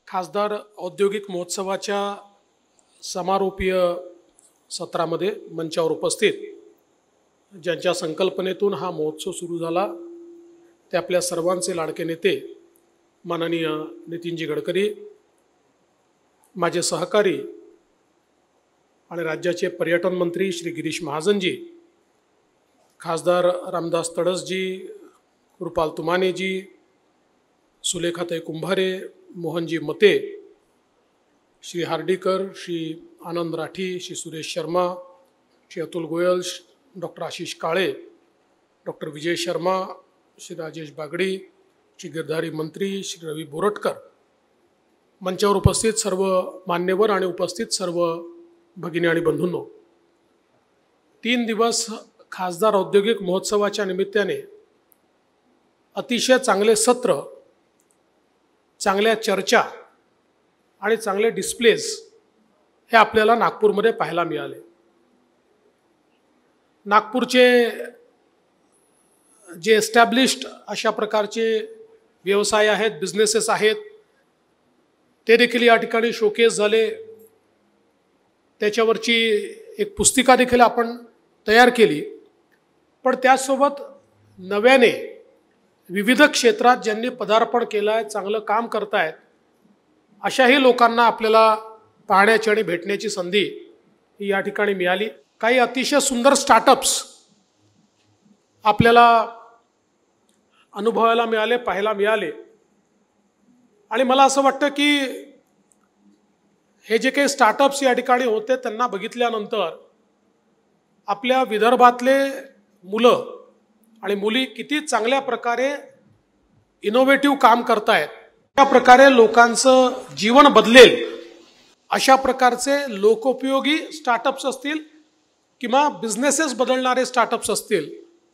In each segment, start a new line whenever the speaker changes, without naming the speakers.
खासदार औद्योगिक महोत्सवाच्या समारोपीय सत्रामध्ये मंचावर उपस्थित ज्यांच्या संकल्पनेतून हा महोत्सव सुरू झाला ते आपल्या सर्वांचे लाडके नेते माननीय नितीनजी गडकरी, माझे सहकारी आणि राज्याचे पर्यटन मंत्री श्री गिरीश महाजनजी, खासदार रामदास तडसजी, कृपाल तुमानेजी, सुलेखाताई कुंभारे, मोहनजी मते, श्री हार्डीकर, श्री आनंद राठी, श्री सुरेश शर्मा, श्री अतुल गोयल, डॉक्टर आशीष काळे, डॉक्टर विजय शर्मा, श्री राजेश बागडी, श्री गिरधारी मंत्री श्री रवी बोरटकर, मंचावर उपस्थित सर्व मान्यवर आणि उपस्थित सर्व भगिनी आणि बंधूंनो, 3 दिवस खासदार औद्योगिक महोत्सवाच्या निमित्ताने अतिशय चांगले सत्र, चांगल्या चर्चा आणि चांगले डिस्प्लेज हे आपल्याला नागपूरमध्ये पाहायला मिळाले। नागपूरचे जे एस्टॅब्लिश्ड अशा प्रकारचे व्यवसाय आहेत, बिझनेसेस आहेत, ते देखील या ठिकाणी शोकेस झाले। त्याच्यावरची एक पुस्तिका देखील आपण तयार केली, पण त्यासोबत नव्याने विविध क्षेत्रात ज्यांनी पदार्पण केलं आहे, चांगलं काम करतायत, अशाही लोकांना आपल्याला पाहण्याची आणि भेटण्याची संधी ही या ठिकाणी मिळाली। काही अतिशय सुंदर स्टार्टअप्स आपल्याला अनुभवायला मिळाले, पाहायला मिळाले। आणि मला असं वाटतं की हे जे काही स्टार्टअप्स या ठिकाणी होते त्यांना बघितल्यानंतर आपल्या विदर्भातले मुलं आणि मुली किती चांगल्या प्रकारे इनोव्हेटिव्ह काम करतायत, त्या प्रकारे लोकांचं जीवन बदलेल अशा प्रकारचे लोकोपयोगी स्टार्टअप्स असतील किंवा बिझनेसेस बदलणारे स्टार्टअप्स असतील,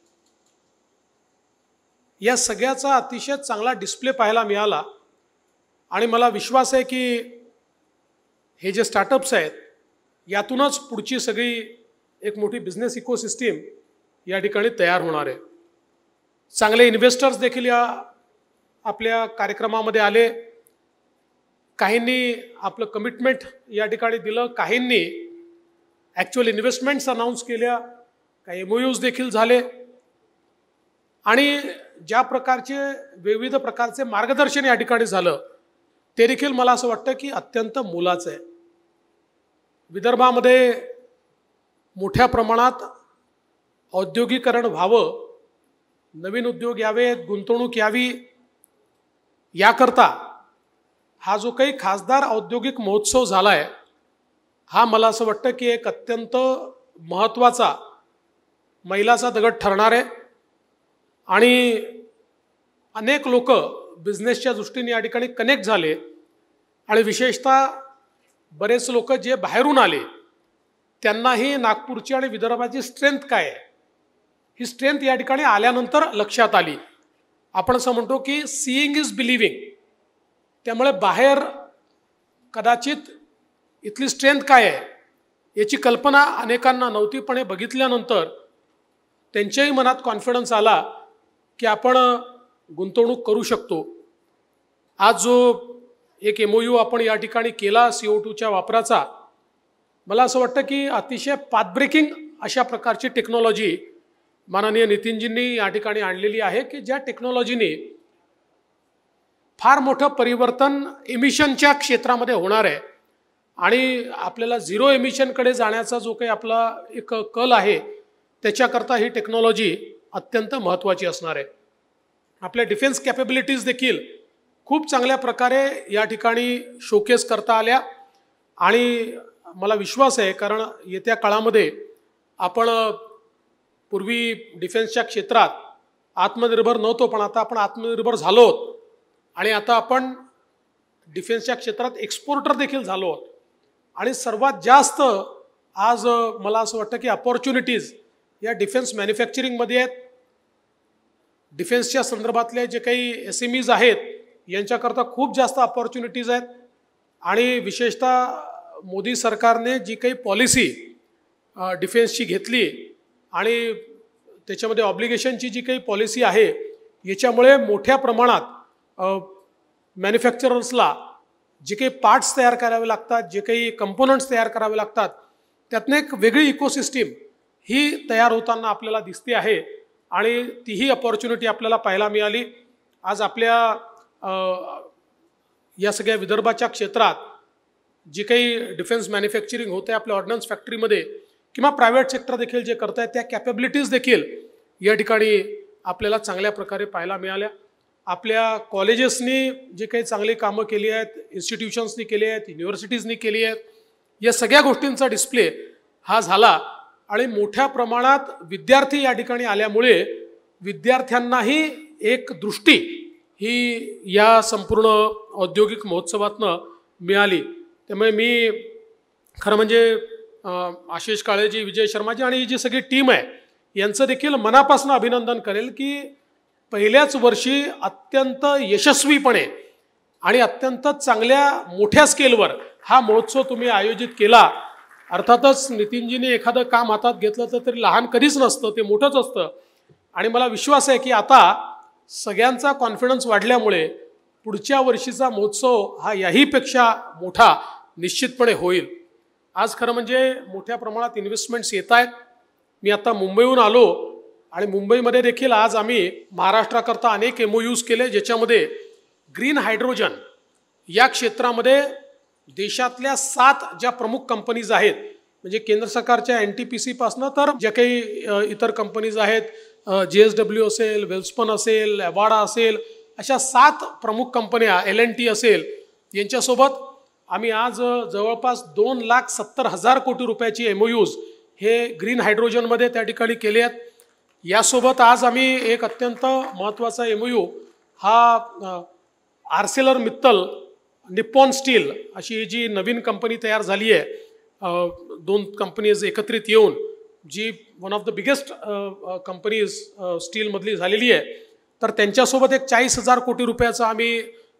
या सगळ्याचा अतिशय चांगला डिस्प्ले पाहायला मिळाला। आणि मला विश्वास आहे की हे जे स्टार्टअप्स आहेत यातूनच पुढची सगळी एक मोठी बिझनेस इकोसिस्टीम या ठिकाणी तयार होणार आहे। चांगले इन्व्हेस्टर्स देखील या आपल्या कार्यक्रमामध्ये आले। काहींनी आपलं कमिटमेंट या ठिकाणी दिलं, काहींनी ॲक्च्युअल इन्व्हेस्टमेंट्स अनाऊन्स केल्या, काही MOUs देखील झाले। आणि ज्या प्रकारचे विविध प्रकारचे मार्गदर्शन या ठिकाणी झालं ते देखील मला असं वाटतं की अत्यंत मोलाचं आहे। विदर्भामध्ये मोठ्या प्रमाणात औद्योगिकरण व्हावं, नवीन उद्योग यावेत, गुंतवणूक यावी, याकरता हा जो काही खासदार औद्योगिक महोत्सव झाला आहे हा मला असं वाटतं की एक अत्यंत महत्त्वाचा मैलाचा दगड ठरणार आहे। आणि अनेक लोक बिझनेसच्या दृष्टीने या ठिकाणी कनेक्ट झाले आणि विशेषतः बरेच लोक जे बाहेरून आले त्यांनाही नागपूरची आणि विदर्भाची स्ट्रेंथ काय आहे ही स्ट्रेंथ या ठिकाणी आल्यानंतर लक्षात आली। आपण असं म्हणतो की सीइंग इज बिलिव्हिंग, त्यामुळे बाहेर कदाचित इथली स्ट्रेंथ काय आहे याची कल्पना अनेकांना नव्हती, पण हे बघितल्यानंतर त्यांच्याही मनात कॉन्फिडन्स आला की आपण गुंतवणूक करू शकतो। आज जो एक MOU आपण या ठिकाणी केला CO2च्या वापराचा, मला असं वाटतं की अतिशय पाथ ब्रेकिंग अशा प्रकारची टेक्नॉलॉजी माननीय नितीनजींनी या ठिकाणी आणलेली आहे की ज्या टेक्नॉलॉजीने फार मोठं परिवर्तन एमिशनच्या क्षेत्रामध्ये होणार आहे आणि आपल्याला झिरो एमिशनकडे जाण्याचा जो काही आपला एक कल आहे त्याच्याकरता ही टेक्नॉलॉजी अत्यंत महत्त्वाची असणार आहे। आपल्या डिफेन्स कॅपेबिलिटीज देखील खूप चांगल्या प्रकारे या ठिकाणी शोकेस करता आल्या आणि मला विश्वास आहे कारण येत्या काळामध्ये आपण पूर्वी डिफेन्सच्या क्षेत्रात आत्मनिर्भर नव्हतो, पण आता आपण आत्मनिर्भर झालो आहोत आणि आता आपण डिफेन्सच्या क्षेत्रात एक्सपोर्टर देखील झालो आहोत। आणि सर्वात जास्त आज मला असं वाटतं की अपॉर्च्युनिटीज या डिफेन्स मॅन्युफॅक्चरिंगमध्ये आहेत। डिफेन्सच्या संदर्भातले जे काही SMEs आहेत यांच्याकरता खूप जास्त अपॉर्च्युनिटीज आहेत। आणि विशेषतः मोदी सरकारने जी काही पॉलिसी डिफेन्सची घेतली आणि त्याच्यामध्ये ऑब्लिगेशनची जी काही पॉलिसी आहे याच्यामुळे मोठ्या प्रमाणात मॅन्युफॅक्चरर्सला जे काही पार्ट्स तयार करावे लागतात, जे काही कंपोनंट्स तयार करावे लागतात, त्यातनं एक वेगळी इकोसिस्टीम ही तयार होताना आपल्याला दिसते आहे आणि तीही अपॉर्च्युनिटी आपल्याला पाहायला मिळाली. आज आपल्या या सगळ्या विदर्भाच्या क्षेत्रात जे काही डिफेन्स मॅन्युफॅक्चरिंग होते आपल्या ऑर्डनन्स फॅक्टरीमध्ये किंवा प्रायव्हेट सेक्टर देखील जे करत आहेत त्या कॅपेबिलिटीज देखील या ठिकाणी आपल्याला चांगल्या प्रकारे पाहायला मिळाल्या. आपल्या कॉलेजेसनी जे काही चांगली कामं केली आहेत, इन्स्टिट्यूशन्सनी केली आहेत, युनिव्हर्सिटीजनी केली आहेत, या सगळ्या गोष्टींचा डिस्प्ले हा झाला आणि मोठ्या प्रमाणात विद्यार्थी या ठिकाणी आल्यामुळे विद्यार्थ्यांनाही एक दृष्टी ही या संपूर्ण औद्योगिक महोत्सवातनं मिळाली. त्यामुळे मी खरं म्हणजे आशिष काळेजी, विजय शर्माजी आणि ही जी सगळी टीम आहे यांचं देखील मनापासून अभिनंदन करेल की पहिल्याच वर्षी अत्यंत यशस्वीपणे आणि अत्यंत चांगल्या मोठ्या स्केलवर हा महोत्सव तुम्ही आयोजित केला. अर्थातच नितीनजीने एखादं काम हातात घेतलं तर तरी लहान कधीच नसतं, ते मोठंच असतं. आणि मला विश्वास आहे की आता सगळ्यांचा कॉन्फिडन्स वाढल्यामुळे पुढच्या वर्षीचा महोत्सव हा याहीपेक्षा मोठा निश्चितपणे होईल. आज खरं म्हणजे मोठ्या प्रमाणात इन्व्हेस्टमेंट्स येत आहेत. मी आता मुंबईहून आलो आणि मुंबईमध्ये देखील आज आम्ही महाराष्ट्राकरता अनेक MOUs केले, ज्याच्यामध्ये ग्रीन हायड्रोजन या क्षेत्रामध्ये देशातल्या 7 ज्या प्रमुख कंपनीज आहेत, म्हणजे केंद्र सरकारच्या NTPC पासनं तर ज्या काही इतर कंपनीज आहेत, JSW असेल, वेल्स्पन असेल, एवाडा असेल, अशा 7 प्रमुख कंपन्या, L&T असेल, यांच्यासोबत आम्ही आज जवळपास 2,70,000 कोटी रुपयाची MOUs हे ग्रीन हायड्रोजनमध्ये त्या ठिकाणी केले आहेत. यासोबत आज आम्ही एक अत्यंत महत्त्वाचा MOU हा आर्सेलर मित्तल निप्पॉन स्टील अशी जी नवीन कंपनी तयार झाली आहे, 2 कंपनीज एकत्रित येऊन जी one of the biggest companies स्टीलमधली झालेली आहे, तर त्यांच्यासोबत एक 40,000 कोटी रुपयाचा आम्ही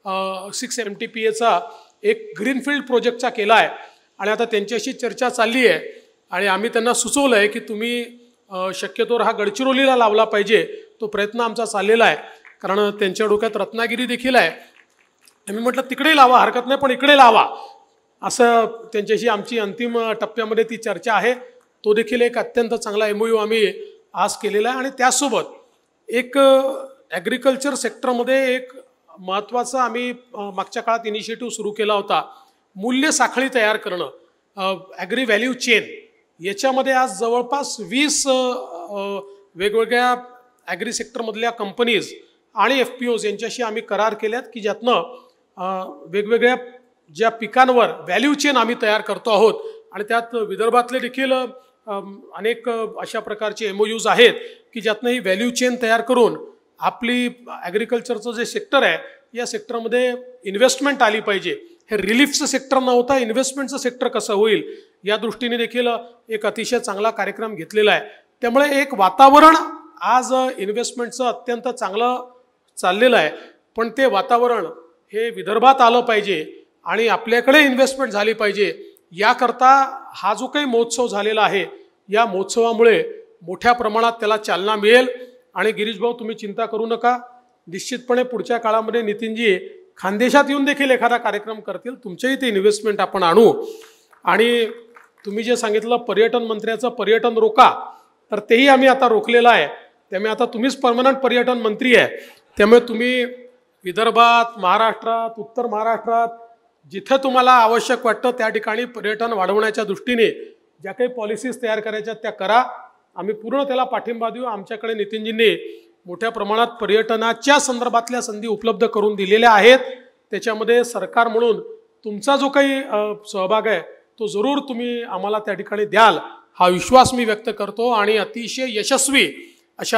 6 MTPAचा एक ग्रीनफील्ड प्रोजेक्टचा केला आहे. आणि आता त्यांच्याशी चर्चा चालली आहे आणि आम्ही त्यांना सुचवलं आहे की तुम्ही शक्यतोवर हा गडचिरोलीला लावला पाहिजे. तो प्रयत्न आमचा चाललेला आहे, कारण त्यांच्या डोक्यात रत्नागिरी देखील आहे. आम्ही म्हटलं तिकडे लावा, हरकत नाही, पण इकडे लावा, असं त्यांच्याशी आमची अंतिम टप्प्यामध्ये ती चर्चा आहे. तो देखील एक अत्यंत चांगला MOU आम्ही आज केलेला आहे. आणि त्यासोबत एक ॲग्रिकल्चर सेक्टरमध्ये एक महत्त्वाचा आम्ही मागच्या काळात इनिशिएटिव्ह सुरू केला होता, मूल्य साखळी तयार करणं, ॲग्री व्हॅल्यू चेन. याच्यामध्ये आज जवळपास 20 वेगवेगळ्या ॲग्री सेक्टरमधल्या कंपनीज आणि FPOs यांच्याशी आम्ही करार केल्यात की ज्यातनं वेगवेगळ्या ज्या पिकांवर व्हॅल्यू चेन आम्ही तयार करतो आहोत. आणि त्यात विदर्भातले देखील अनेक अशा प्रकारचे MOUs आहेत की ज्यातनं ही व्हॅल्यू चेन तयार करून आपली ॲग्रिकल्चरचं जे सेक्टर आहे या सेक्टरमध्ये इन्व्हेस्टमेंट आली पाहिजे. हे रिलीफचं सेक्टर नव्हता, इन्व्हेस्टमेंटचं सेक्टर कसं होईल या दृष्टीने देखील एक अतिशय चांगला कार्यक्रम घेतलेला आहे. त्यामुळे एक वातावरण आज इन्व्हेस्टमेंटचं अत्यंत चांगलं चाललेलं आहे. पण ते वातावरण हे विदर्भात आलं पाहिजे आणि आपल्याकडे इन्व्हेस्टमेंट झाली पाहिजे. याकरता हा जो काही महोत्सव झालेला आहे, या महोत्सवामुळे मोठ्या प्रमाणात त्याला चालना मिळेल. आणि गिरीश भाऊ, तुम्ही चिंता करू नका, निश्चितपणे पुढच्या काळामध्ये नितीनजी खानदेशात येऊन देखील एखादा कार्यक्रम करतील, तुमच्याही ते इन्व्हेस्टमेंट आपण आणू. आणि तुम्ही जे सांगितलं पर्यटन मंत्र्याचं पर्यटन रोका, तर तेही आम्ही आता रोखलेलं आहे. त्यामुळे आता तुम्हीच परमनंट पर्यटन मंत्री आहे. त्यामुळे तुम्ही विदर्भात, महाराष्ट्रात, उत्तर महाराष्ट्रात जिथे तुम्हाला आवश्यक वाटतं त्या ठिकाणी पर्यटन वाढवण्याच्या दृष्टीने ज्या काही पॉलिसीज तयार करायच्या त्या करा. आम्ही पूर्ण त्याला पाठिंबा देऊ. आमच्याकडे नितीनजींनी मोठ्या प्रमाणात पर्यटनाच्या संदर्भातल्या संधी उपलब्ध करून दिलेल्या आहेत. त्याच्यामध्ये सरकार म्हणून तुमचा जो काही सहभाग आहे तो जरूर तुम्ही आम्हाला त्या ठिकाणी द्याल, हा विश्वास मी व्यक्त करतो. आणि अतिशय यशस्वी अशा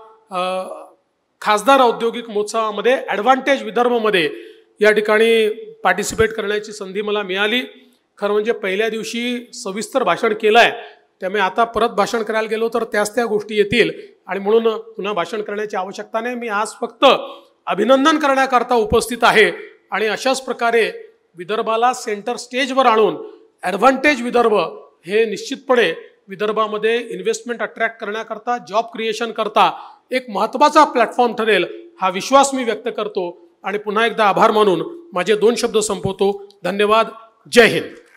या खासदार औद्योगिक महोत्सवामध्ये ॲडव्हान्टेज विदर्भमध्ये या ठिकाणी पार्टिसिपेट करण्याची संधी मला मिळाली. खरं म्हणजे पहिल्या दिवशी सविस्तर भाषण केलं आहे, त्यामुळे आता परत भाषण करायला गेलो तर त्या गोष्टी येतील आणि म्हणून पुन्हा भाषण करण्याची आवश्यकता नाही. मी आज फक्त अभिनंदन करण्याकरता उपस्थित आहे. आणि अशाच प्रकारे विदर्भाला सेंटर स्टेजवर आणून ॲडव्हान्टेज विदर्भ हे निश्चितपणे विदर्भामध्ये इन्व्हेस्टमेंट अट्रॅक्ट करण्याकरता, जॉब क्रिएशन करता एक महत्त्वाचा प्लॅटफॉर्म ठरेल, हा विश्वास मी व्यक्त करतो. आणि पुन्हा एकदा आभार मानून माझे 2 शब्द संपवतो. धन्यवाद. जय हिंद.